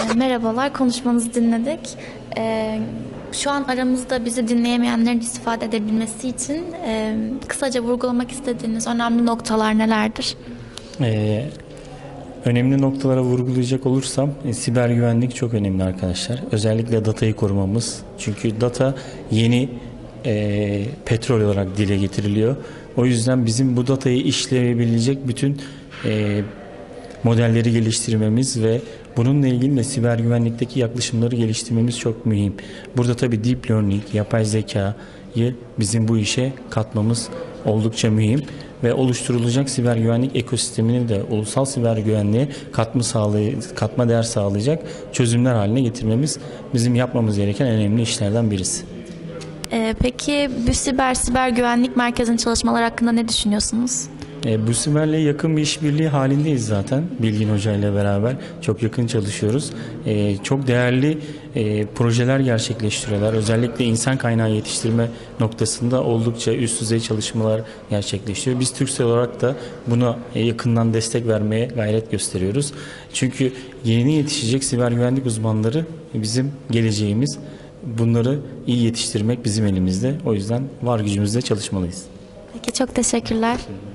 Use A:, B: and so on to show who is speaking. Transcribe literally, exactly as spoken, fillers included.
A: Merhabalar, konuşmanızı dinledik. Ee, şu an aramızda bizi dinleyemeyenlerin istifade edebilmesi için e, kısaca vurgulamak istediğiniz önemli noktalar nelerdir?
B: Ee, önemli noktalara vurgulayacak olursam e, siber güvenlik çok önemli arkadaşlar. Özellikle datayı korumamız. Çünkü data yeni e, petrol olarak dile getiriliyor. O yüzden bizim bu datayı işleyebilecek bütün e, modelleri geliştirmemiz ve bununla ilgili de siber güvenlikteki yaklaşımları geliştirmemiz çok mühim. Burada tabii deep learning, yapay zekayı bizim bu işe katmamız oldukça mühim ve oluşturulacak siber güvenlik ekosistemini de ulusal siber güvenliğe katma, sağlay katma değer sağlayacak çözümler haline getirmemiz bizim yapmamız gereken önemli işlerden birisi.
A: Ee, peki Büsiber Siber Güvenlik Merkezi'nin çalışmaları hakkında ne düşünüyorsunuz?
B: E, Büsiber'le yakın bir işbirliği halindeyiz zaten. Bilgin Hoca ile beraber çok yakın çalışıyoruz. E, çok değerli e, projeler gerçekleştiriyorlar. Özellikle insan kaynağı yetiştirme noktasında oldukça üst düzey çalışmalar gerçekleştiriyor. Biz Turkcell olarak da buna e, yakından destek vermeye gayret gösteriyoruz. Çünkü yeni yetişecek siber güvenlik uzmanları bizim geleceğimiz. Bunları iyi yetiştirmek bizim elimizde. O yüzden var gücümüzle çalışmalıyız.
A: Peki, çok teşekkürler.